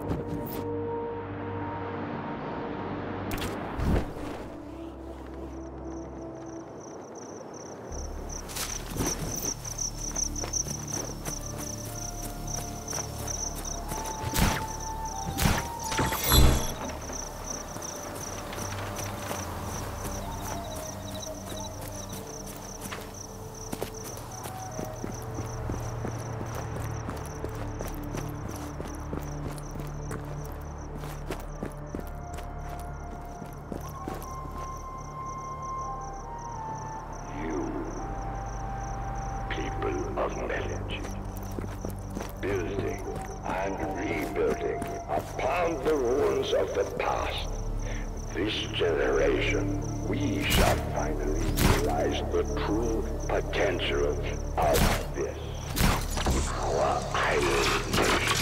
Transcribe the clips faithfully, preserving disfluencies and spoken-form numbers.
Of Melody, building and rebuilding upon the ruins of the past. This generation, we shall finally realize the true potential of this, our island nation.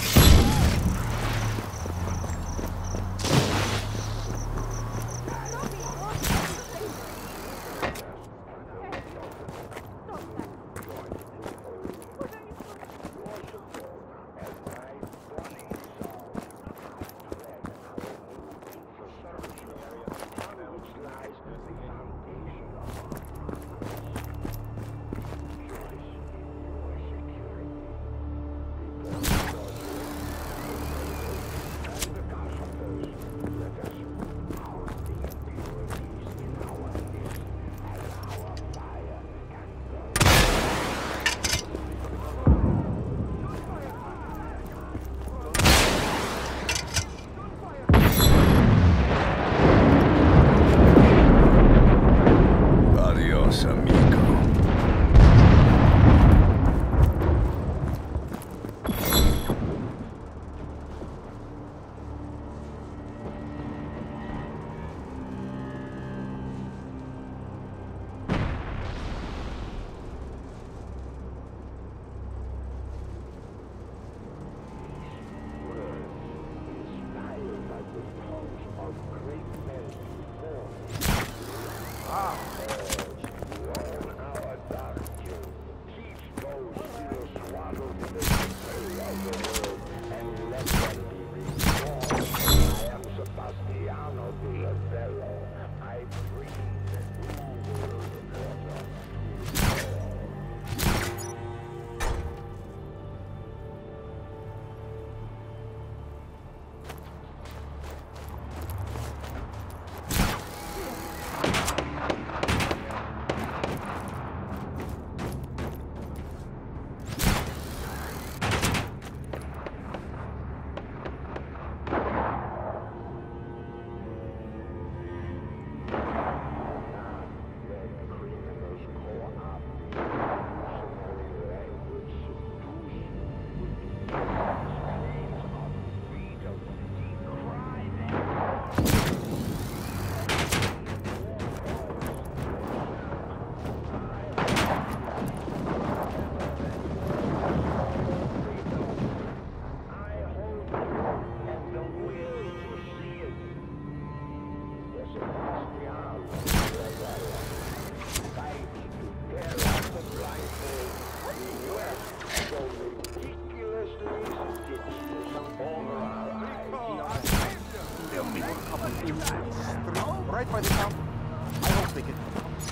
Right by the top. I hope they can.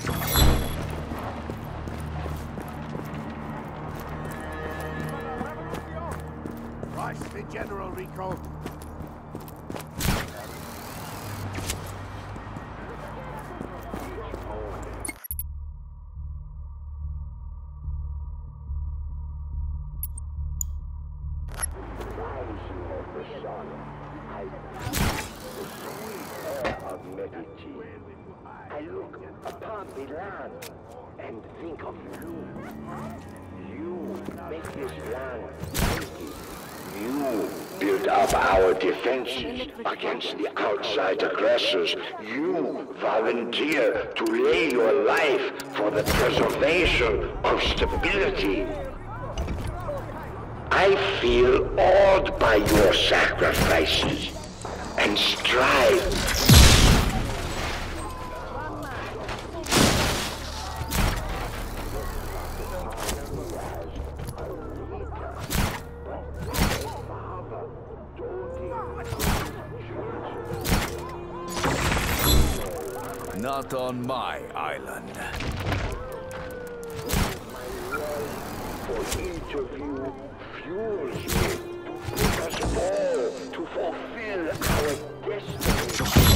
Rush the general, Rico. I look upon the land and think of you. You make this land mighty. You build up our defenses against the outside aggressors. You volunteer to lay your life for the preservation of stability. I feel awed by your sacrifices and strive Father, don't Not on my island. For each of you fuels me to take us all to fulfill our destiny.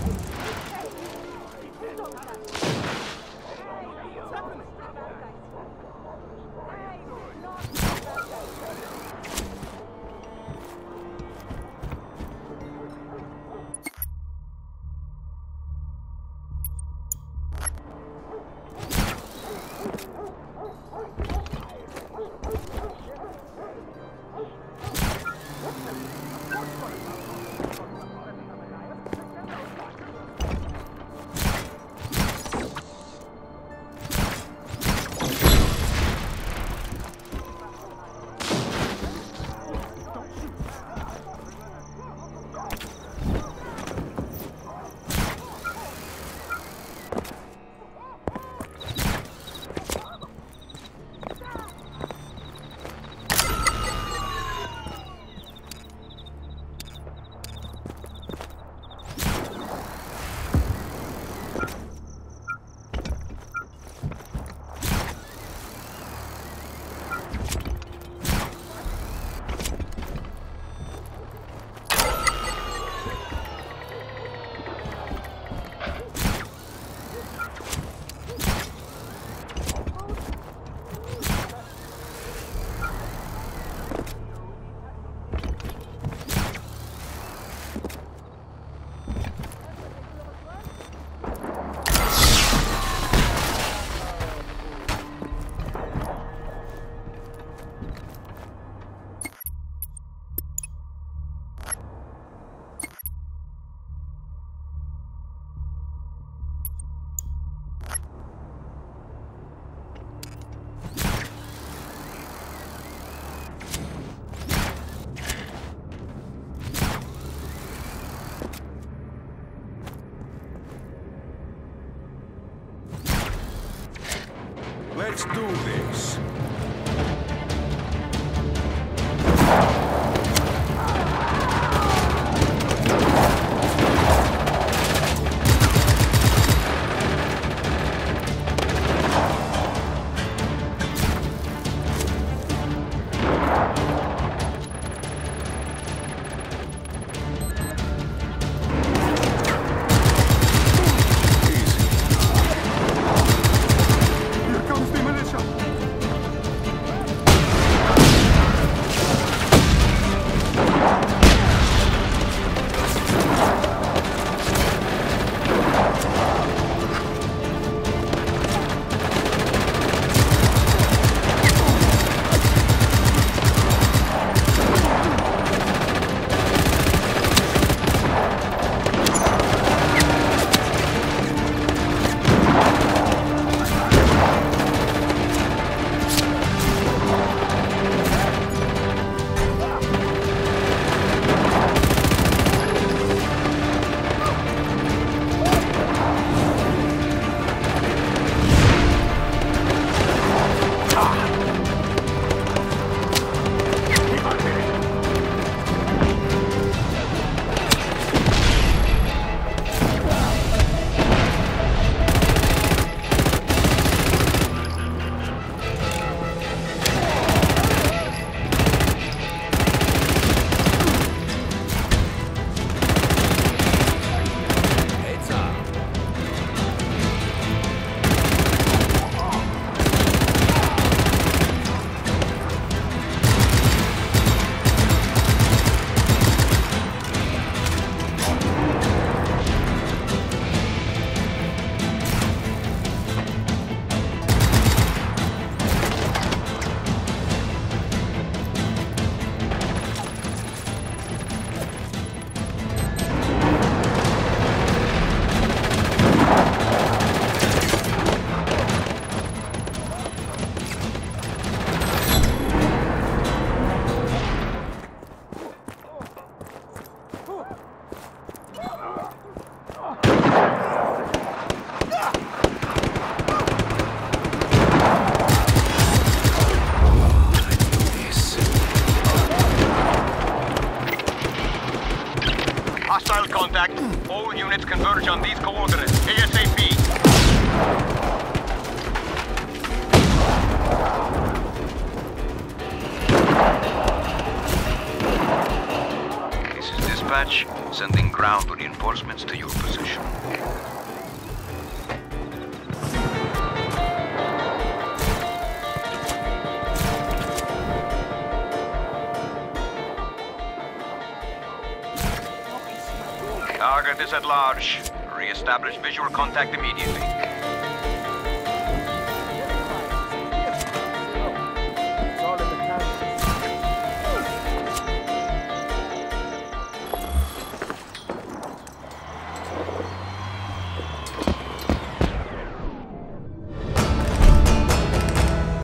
Let's do this. Hostile contact. All units converge on these coordinates. ASAP. This is dispatch, sending ground reinforcements to your position. Target is at large. Re-establish visual contact immediately.